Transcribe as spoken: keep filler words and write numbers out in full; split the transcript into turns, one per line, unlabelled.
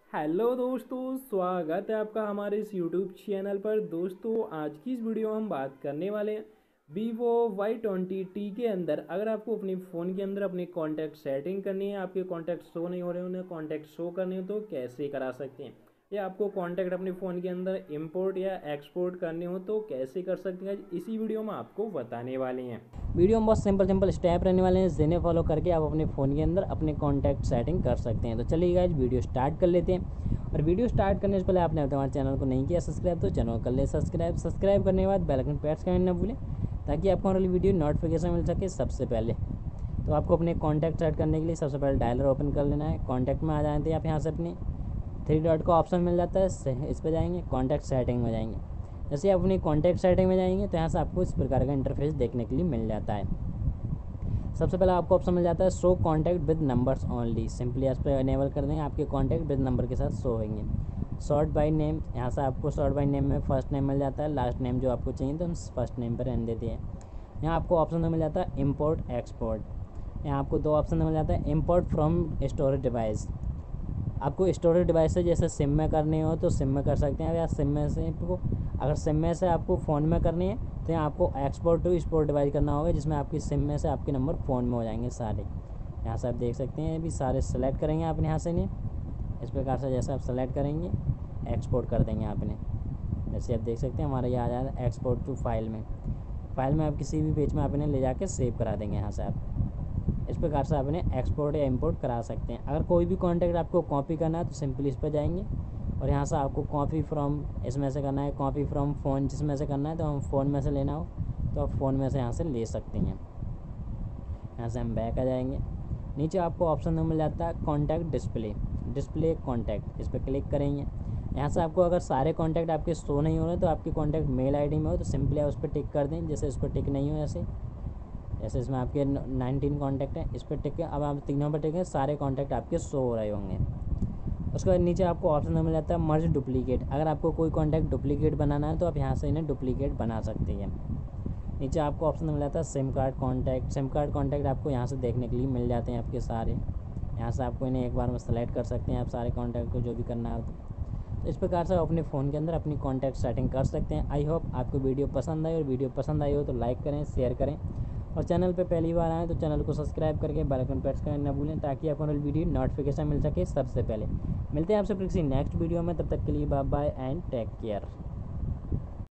Hello दोस्तों, स्वागत है आपका हमारे इस यूट्यूब चैनल पर। दोस्तों, आज की इस वीडियो में हम बात करने वाले हैं वीवो वाई ट्वेंटी टी के अंदर अगर आपको अपने फ़ोन के अंदर अपने कॉन्टैक्ट सेटिंग करनी है, आपके कॉन्टैक्ट शो नहीं हो रहे उन्हें कॉन्टैक्ट शो करने हो तो कैसे करा सकते हैं, या आपको कॉन्टैक्ट अपने फ़ोन के अंदर इंपोर्ट या एक्सपोर्ट करने हो तो कैसे कर सकते हैं, इसी वीडियो में आपको बताने वाले हैं।
वीडियो में बहुत सिंपल सिंपल स्टेप रहने वाले हैं, जिन्हें फॉलो करके आप अपने फ़ोन के अंदर अपने कॉन्टैक्ट सेटिंग कर सकते हैं। तो चलिए गाइस वीडियो स्टार्ट कर लेते हैं। और वीडियो स्टार्ट करने से पहले आपने हमारे चैनल को नहीं किया सब्सक्राइब तो चैनल कर ले सब्सक्राइब सब्सक्राइब करने के बाद बेल आइकन प्रेस करना न भूलें, ताकि आपको हमारी वीडियो नोटिफिकेशन मिल सके सबसे पहले। तो आपको अपने कॉन्टैक्ट सेट करने के लिए सबसे पहले डायलर ओपन कर लेना है। कॉन्टैक्ट में आ जाते हैं आप, यहाँ से अपनी थ्री डॉट का ऑप्शन मिल जाता है, इस पर जाएंगे, कॉन्टैक्ट सेटिंग में जाएंगे। जैसे आप अपनी कॉन्टैक्ट सेटिंग में जाएंगे तो यहाँ से आपको इस प्रकार का इंटरफेस देखने के लिए मिल जाता है। सबसे पहले आपको ऑप्शन मिल जाता है show contact with numbers only. Simply इस पर इनेबल कर देंगे, आपके कॉन्टैक्ट विद नंबर के साथ शो होंगे। शॉर्ट बाय नेम, यहाँ से आपको शॉर्ट बाय नेम में फर्स्ट नेम मिल जाता है, लास्ट नेम जो आपको चाहिए तो हम फर्स्ट नेम पर रहने देते हैं। यहाँ आपको ऑप्शन मिल जाता है इम्पोर्ट एक्सपोर्ट। यहाँ आपको दो ऑप्शन मिल जाता है इम्पोर्ट फ्रॉम स्टोरेज डिवाइस। आपको स्टोरेज डिवाइस से जैसे सिम में करनी हो तो सिम में कर सकते हैं, या सिम में से आपको अगर सिम में से आपको फ़ोन में करनी है तो यहाँ आपको एक्सपोर्ट टू स्पोर्ट डिवाइस करना होगा, जिसमें आपकी सिम में से आपके नंबर फ़ोन में हो जाएंगे सारे। यहाँ से आप देख सकते हैं अभी सारे सेलेक्ट करेंगे आपने यहाँ से नहीं, इस प्रकार से जैसे आप सेलेक्ट करेंगे एक्सपोर्ट कर देंगे आपने। जैसे आप देख सकते हैं हमारा ये आ जाएगा एक्सपोर्ट टू फाइल में। फाइल में आप किसी भी पेज में आपने ले जाके सेव करा देंगे। यहाँ से आप इस प्रकार से आपने एक्सपोर्ट या इंपोर्ट करा सकते हैं। अगर कोई भी कॉन्टैक्ट आपको कॉपी करना है तो सिंपली इस पर जाएंगे और यहाँ से आपको कॉपी फ्रॉम इसमें से करना है, कॉपी फ्रॉम फ़ोन जिसमें से करना है तो हम फ़ोन में से लेना हो तो आप फ़ोन में से यहाँ से ले सकते हैं। यहाँ से हम बैक आ जाएंगे, नीचे आपको ऑप्शन मिल जाता है कॉन्टैक्ट डिस्प्ले डिस्प्ले कॉन्टैक्ट, इस पर क्लिक करेंगे। यहाँ से आपको अगर सारे कॉन्टैक्ट आपके शो नहीं हो रहे तो आपके कॉन्टैक्ट मेल आईडी में हो तो सिंपली आप उस पर टिक कर दें। जैसे इस पर टिक नहीं हो, ऐसे जैसे इसमें आपके नाइनटीन कॉन्टैक्ट हैं, इस पर टिक के अब आप तीनों पर टिक है, सारे कॉन्टैक्ट आपके शो हो रहे होंगे। उसके बाद नीचे आपको ऑप्शन मिल जाता है मर्ज डुप्लीकेट। अगर आपको कोई कॉन्टैक्ट डुप्लीकेट बनाना है तो आप यहाँ से इन्हें डुप्लीकेट बना सकते हैं। नीचे आपको ऑप्शन मिल जाता है SIM card contact. SIM card contact आपको यहाँ से देखने के लिए मिल जाते हैं आपके सारे। यहाँ से आपको इन्हें एक बार में सेलेक्ट कर सकते हैं आप सारे कॉन्टैक्ट को जो भी करना है। तो इस प्रकार से आप अपने फ़ोन के अंदर अपनी कॉन्टैक्ट सेटिंग कर सकते हैं। आई होप आपको वीडियो पसंद आई, और वीडियो पसंद आई हो तो लाइक करें, शेयर करें, और चैनल पे पहली बार आएँ तो चैनल को सब्सक्राइब करके बेल आइकन प्रेस करना न भूलें, ताकि आपको वीडियो नोटिफिकेशन मिल सके सबसे पहले। मिलते हैं आपसे किसी नेक्स्ट वीडियो में, तब तक के लिए bye bye and take care.